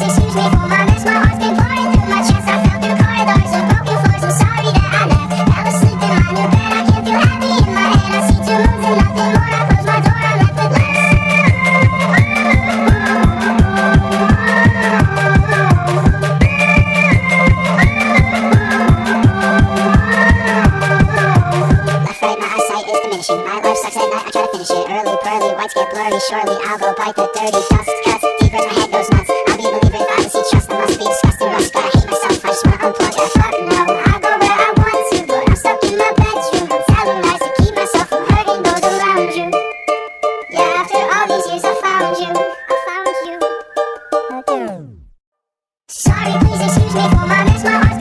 excuse me for my mess. My heart's been pouring through my chest. I fell through corridors and broken floors. I'm sorry that I left. Fell asleep in my new bed. I can't feel happy in my head. I see two moons and nothing more. I close my door, I'm left with less. Left, right, my eyesight is diminishing. My life sucks at night, I try to finish it. Early, pearly, whites get blurry. Surely I'll go bite the dirty dust. Cuts deeper, my head goes nuts. I'll be a believer if I can see trust. I must be disgusting, rust. Gotta hate myself, I just wanna unplug. Yeah, fuck no, I go where I want to, but I'm stuck in my bedroom. I'm telling lies to keep myself from hurting those around you. Yeah, after all these years I found you. I found you again. Sorry, please excuse me for my mess. My heart